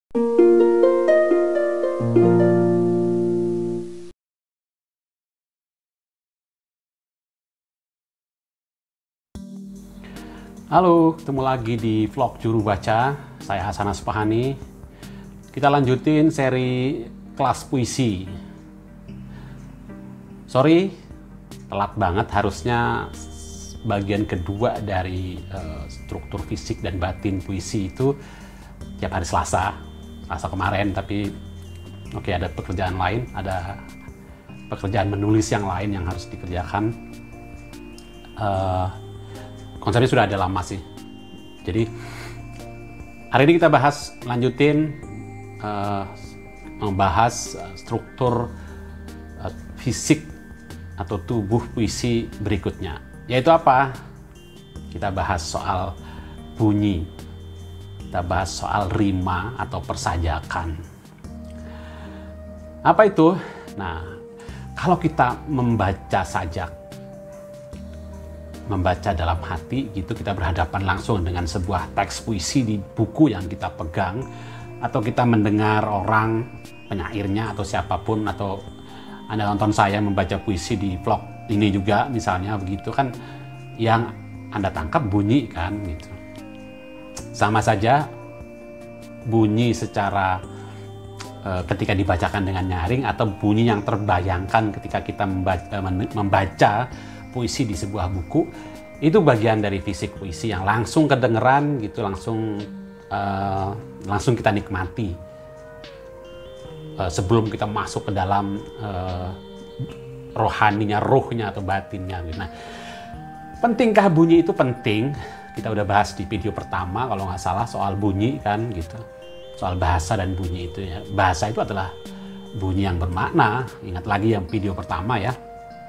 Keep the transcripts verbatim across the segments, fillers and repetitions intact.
Halo, ketemu lagi di vlog Juru Baca. Saya Hasan Aspahani. Kita lanjutin seri kelas puisi. Sorry, telat banget. Harusnya bagian kedua dari uh, struktur fisik dan batin puisi itu tiap hari Selasa. Selasa kemarin, tapi oke, okay, ada pekerjaan lain, ada pekerjaan menulis yang lain yang harus dikerjakan. Uh, Konsepnya sudah ada lama sih. Jadi hari ini kita bahas, lanjutin uh, membahas uh, struktur uh, fisik atau tubuh puisi berikutnya. Yaitu apa? Kita bahas soal bunyi. Kita bahas soal rima atau persajakan. Apa itu? Nah, kalau kita membaca sajak, membaca dalam hati gitu, kita berhadapan langsung dengan sebuah teks puisi di buku yang kita pegang, atau kita mendengar orang penyairnya atau siapapun, atau Anda nonton saya membaca puisi di vlog ini juga misalnya begitu kan, yang Anda tangkap bunyi kan gitu. Sama saja bunyi secara e, ketika dibacakan dengan nyaring, atau bunyi yang terbayangkan ketika kita membaca, membaca puisi di sebuah buku, itu bagian dari fisik puisi yang langsung kedengeran gitu, langsung uh, langsung kita nikmati uh, sebelum kita masuk ke dalam uh, rohaninya, ruhnya atau batinnya gitu. Nah, pentingkah bunyi itu? Penting. Kita udah bahas di video pertama kalau nggak salah soal bunyi kan gitu, soal bahasa dan bunyi itu ya. Bahasa itu adalah bunyi yang bermakna. Ingat lagi yang video pertama ya.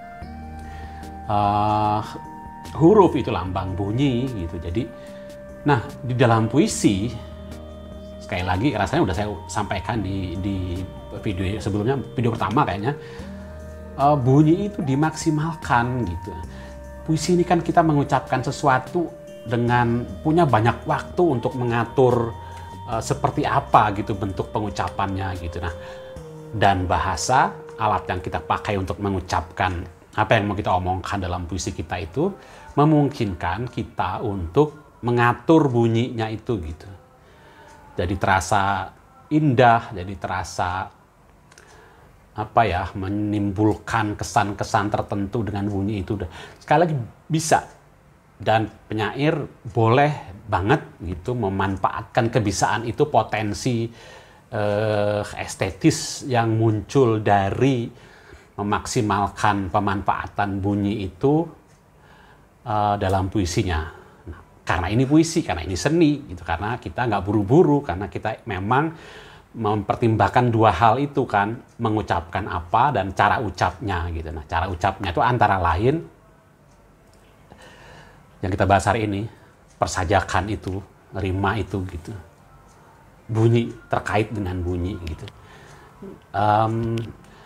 Uh, huruf itu lambang bunyi gitu. Jadi, nah di dalam puisi, sekali lagi rasanya udah saya sampaikan di, di video sebelumnya, video pertama kayaknya, uh, bunyi itu dimaksimalkan gitu. Puisi ini kan kita mengucapkan sesuatu dengan punya banyak waktu untuk mengatur uh, seperti apa gitu bentuk pengucapannya gitu. Nah, dan bahasa, alat yang kita pakai untuk mengucapkan apa yang mau kita omongkan dalam puisi kita itu memungkinkan kita untuk mengatur bunyinya itu gitu. Jadi terasa indah, jadi terasa apa ya, menimbulkan kesan-kesan tertentu dengan bunyi itu. Sekali lagi bisa, dan penyair boleh banget gitu memanfaatkan kebisaan itu, potensi eh, estetis yang muncul dari memaksimalkan pemanfaatan bunyi itu uh, dalam puisinya. Nah, karena ini puisi, karena ini seni, gitu. Karena kita nggak buru-buru, karena kita memang mempertimbangkan dua hal itu kan, mengucapkan apa dan cara ucapnya, gitu. Nah, cara ucapnya itu antara lain yang kita bahas hari ini, persajakan itu, rima itu, gitu. Bunyi, terkait dengan bunyi, gitu. Um,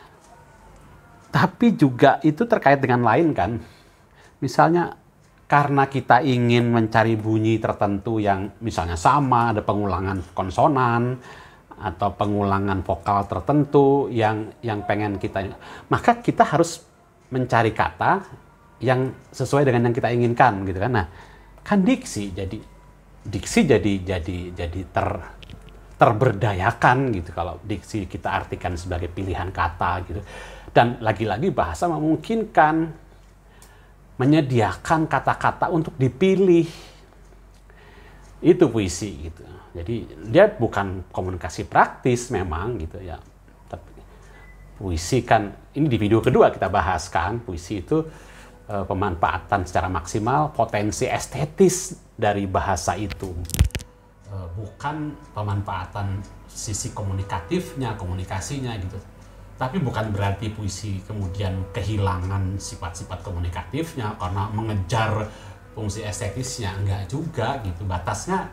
Tapi juga itu terkait dengan lain kan. Misalnya karena kita ingin mencari bunyi tertentu yang misalnya sama, ada pengulangan konsonan atau pengulangan vokal tertentu yang yang pengen kita, maka kita harus mencari kata yang sesuai dengan yang kita inginkan gitu kan. Nah, kan diksi jadi diksi jadi jadi jadi ter terberdayakan gitu kalau diksi kita artikan sebagai pilihan kata gitu. Dan lagi-lagi bahasa memungkinkan menyediakan kata-kata untuk dipilih. Itu puisi gitu. Jadi dia bukan komunikasi praktis memang gitu ya. Tapi puisi kan, ini di video kedua kita bahas kan, puisi itu e, pemanfaatan secara maksimal potensi estetis dari bahasa itu. E, bukan pemanfaatan sisi komunikatifnya, komunikasinya gitu. Tapi bukan berarti puisi kemudian kehilangan sifat-sifat komunikatifnya karena mengejar fungsi estetisnya, enggak juga gitu. Batasnya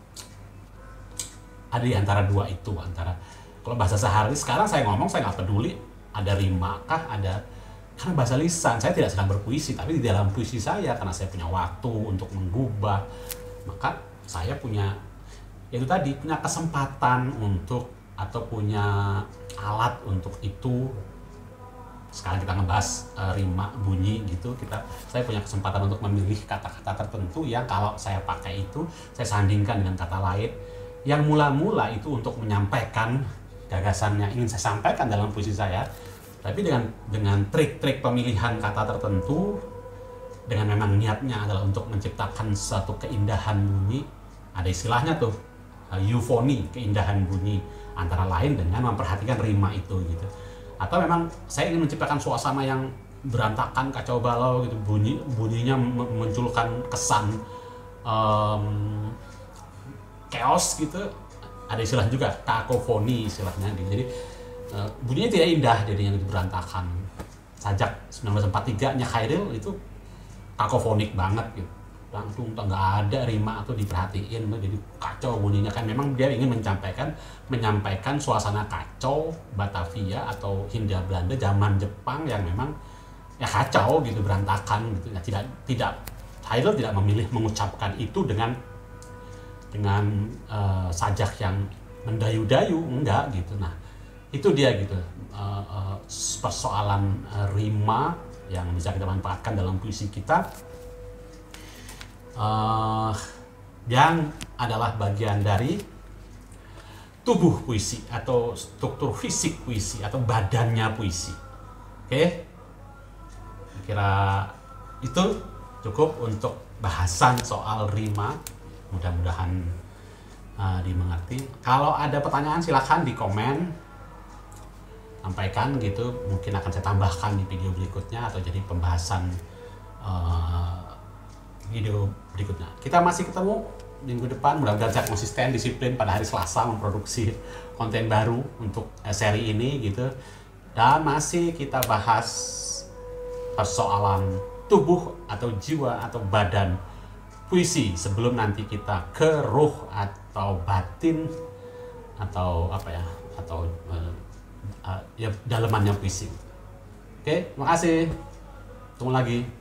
ada di antara dua itu, antara kalau bahasa sehari sekarang saya ngomong saya nggak peduli ada rima kah, ada, karena bahasa lisan saya tidak sedang berpuisi, tapi di dalam puisi saya karena saya punya waktu untuk menggubah, maka saya punya yaitu tadi punya kesempatan untuk atau punya alat untuk itu. Sekarang kita ngebahas uh, rima bunyi gitu, kita saya punya kesempatan untuk memilih kata-kata tertentu yang kalau saya pakai itu saya sandingkan dengan kata lain yang mula-mula itu untuk menyampaikan gagasan yang ingin saya sampaikan dalam puisi saya, tapi dengan dengan trik-trik pemilihan kata tertentu, dengan memang niatnya adalah untuk menciptakan suatu keindahan bunyi. Ada istilahnya tuh uh, eufoni, keindahan bunyi, antara lain dengan memperhatikan rima itu gitu. Atau memang saya ingin menciptakan suasana yang berantakan, kacau balau gitu, bunyi bunyinya memunculkan kesan um, chaos gitu. Ada istilah juga kakofoni istilahnya gitu. Jadi uh, bunyinya tidak indah, jadinya gitu, berantakan. Sajak seribu sembilan ratus empat puluh tiga nya Khairil itu kakofonik banget gitu, langsung nggak ada rima atau diperhatiin, jadi kacau bunyinya. Kan memang dia ingin menyampaikan menyampaikan suasana kacau Batavia atau Hindia Belanda zaman Jepang yang memang ya kacau gitu, berantakan gitu. Nah, tidak tidak Khairil tidak memilih mengucapkan itu dengan dengan uh, sajak yang mendayu-dayu, enggak gitu. Nah itu dia gitu, uh, uh, persoalan uh, rima yang bisa kita manfaatkan dalam puisi kita, uh, yang adalah bagian dari tubuh puisi atau struktur fisik puisi atau badannya puisi. Oke, kira itu cukup untuk bahasan soal rima. Mudah-mudahan uh, dimengerti. Kalau ada pertanyaan silahkan di komen, sampaikan gitu, mungkin akan saya tambahkan di video berikutnya atau jadi pembahasan uh, video berikutnya. Kita masih ketemu minggu depan, mudah-mudahan saya konsisten, disiplin pada hari Selasa memproduksi konten baru untuk uh, seri ini gitu. Dan masih kita bahas persoalan tubuh atau jiwa atau badan puisi sebelum nanti kita ke ruh atau batin atau apa ya, atau uh, uh, ya dalemannya puisi. Oke, makasih. Tunggu lagi.